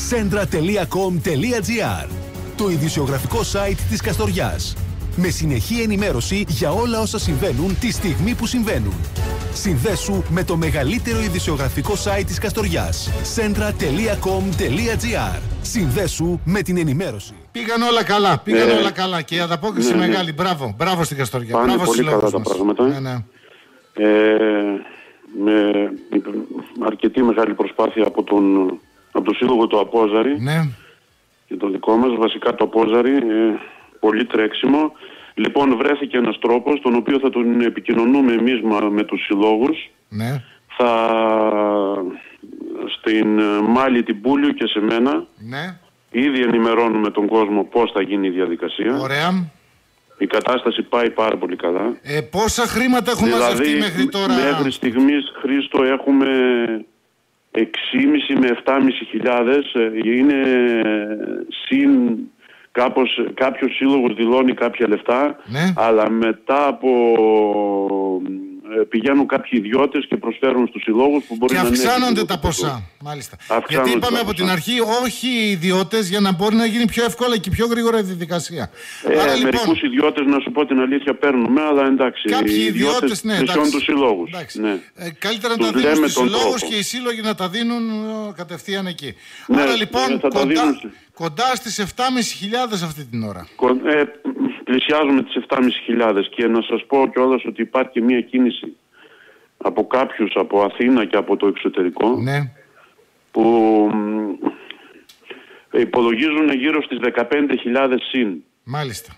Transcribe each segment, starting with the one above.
Centra.com.gr, το ειδησιογραφικό site της Καστοριάς. Με συνεχή ενημέρωση για όλα όσα συμβαίνουν τη στιγμή που συμβαίνουν. Συνδέσου με το μεγαλύτερο ειδησιογραφικό site της Καστοριάς. Centra.com.gr. Συνδέσου με την ενημέρωση. Πήγαν όλα καλά, όλα καλά και η ανταπόκριση μεγάλη. Μπράβο, μπράβο στην Καστοριά. Πάνε μπράβο πολύ καλά τα πράγματα. Ναι. Με αρκετή μεγάλη προσπάθεια από το σύλλογο του Απόζαρη, ναι, και το δικό μας, βασικά το Απόζαρη, πολύ τρέξιμο. Λοιπόν, βρέθηκε ένας τρόπος, τον οποίο θα τον επικοινωνούμε εμείς με τους συλλόγους. Ναι. Στην Μάλη, την Πούλιο και σε μένα. Ναι. Ήδη ενημερώνουμε τον κόσμο πώς θα γίνει η διαδικασία. Ωραία. Η κατάσταση πάει πάρα πολύ καλά. Πόσα χρήματα έχουν μαζευτεί μέχρι τώρα? Μέχρι στιγμής, Χρήστο, έχουμε 6.500 με 7.500. Είναι συν κάποιος σύλλογος δηλώνει κάποια λεφτά, ναι, αλλά μετά από πηγαίνουν κάποιοι ιδιώτες και προσφέρουν στους συλλόγους που μπορεί και να είναι. Και αυξάνονται τα ποσά. Μάλιστα. Γιατί είπαμε από την αρχή, όχι οι ιδιώτες, για να μπορεί να γίνει πιο εύκολα και πιο γρήγορα η διαδικασία. Άρα, μερικούς ιδιώτες, να σου πω την αλήθεια, παίρνουμε, αλλά εντάξει. Κάποιοι ιδιώτες, ναι, εντάξει. Τους συλλόγους. Ναι. Καλύτερα να τα δίνουν στους συλλόγους και οι σύλλογοι να τα δίνουν κατευθείαν εκεί. Ναι, άρα λοιπόν, κοντά στις 7.500 αυτή την ώρα. Πλησιάζουμε τις 7.500 και να σας πω κιόλας ότι υπάρχει και μια κίνηση από κάποιους από Αθήνα και από το εξωτερικό, ναι, που υπολογίζουν γύρω στις 15.000 συν. Μάλιστα.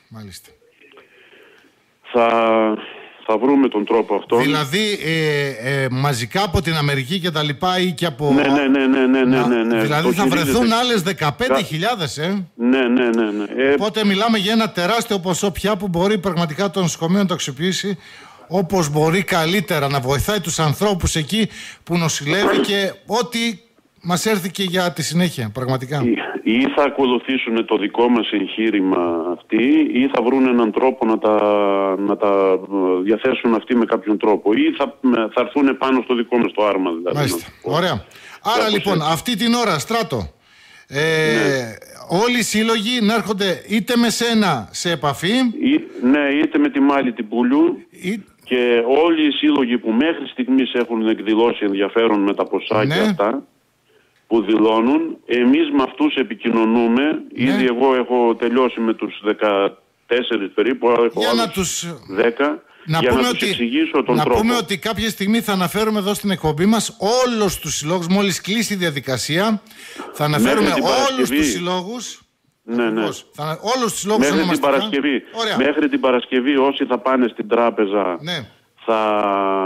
Θα βρούμε τον τρόπο αυτό. Δηλαδή μαζικά από την Αμερική και τα λοιπά ή και από... Ναι. Δηλαδή θα βρεθούν άλλες 15.000 Ναι. Οπότε μιλάμε για ένα τεράστιο ποσό πια που μπορεί πραγματικά το νοσοκομείο να το αξιοποιήσει όπως μπορεί καλύτερα, να βοηθάει τους ανθρώπους εκεί που νοσηλεύει και ό,τι μας έρθει και για τη συνέχεια πραγματικά. Ή θα ακολουθήσουν το δικό μας εγχείρημα αυτοί, ή θα βρουν έναν τρόπο να τα διαθέσουν αυτοί με κάποιον τρόπο, ή θα έρθουν πάνω στο δικό μας το άρμα. Δηλαδή, μάλιστα. Ωραία. Άρα λοιπόν αυτή την ώρα, Στράτο, όλοι οι σύλλογοι να έρχονται είτε με σένα σε επαφή, είτε με τη Μάλη την Πούλου, και όλοι οι σύλλογοι που μέχρι στιγμής έχουν εκδηλώσει ενδιαφέρον με τα ποσά και αυτά που δηλώνουν, εμείς με αυτούς επικοινωνούμε. Ήδη εγώ έχω τελειώσει με τους 14 περίπου, έχω άλλους 10. Για να τους εξηγήσω τον τρόπο. Να πούμε ότι κάποια στιγμή θα αναφέρουμε εδώ στην εκπομπή μας όλους τους συλλόγους, μόλις κλείσει η διαδικασία, θα αναφέρουμε όλους τους συλλόγους. Ναι. Όλους τους συλλόγους μέχρι την Παρασκευή όσοι θα πάνε στην τράπεζα, θα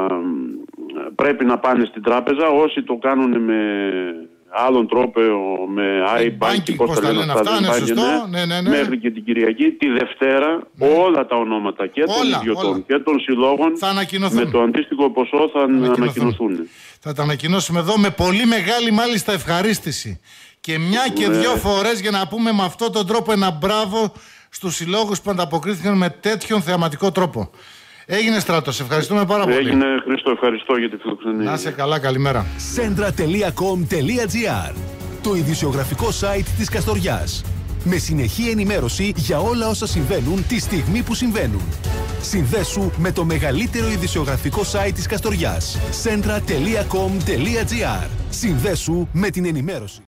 πρέπει να πάνε στην τράπεζα. Όσοι το κάνουν με άλλον τρόπο, με iBanking, πώς τα λένε αυτά, μέχρι και την Κυριακή, τη Δευτέρα, όλα τα ονόματα και των ιδιωτών και των συλλόγων με το αντίστοιχο ποσό θα ανακοινωθούν. Θα τα ανακοινώσουμε εδώ με πολύ μεγάλη μάλιστα ευχαρίστηση. Και μια και δύο φορές για να πούμε με αυτόν τον τρόπο ένα μπράβο στους συλλόγους που ανταποκρίθηκαν με τέτοιον θεαματικό τρόπο. Έγινε, Στράτο, σε ευχαριστούμε πάρα πολύ. Έγινε, Χρήστο, ευχαριστώ για τη φιλοξενία. Να είσαι καλά, καλημέρα. Centra.com.gr, το ειδησιογραφικό site της Καστοριάς. Με συνεχή ενημέρωση για όλα όσα συμβαίνουν τη στιγμή που συμβαίνουν. Συνδέσου με το μεγαλύτερο ειδησιογραφικό site της Καστοριάς. Centra.com.gr. Συνδέσου με την ενημέρωση.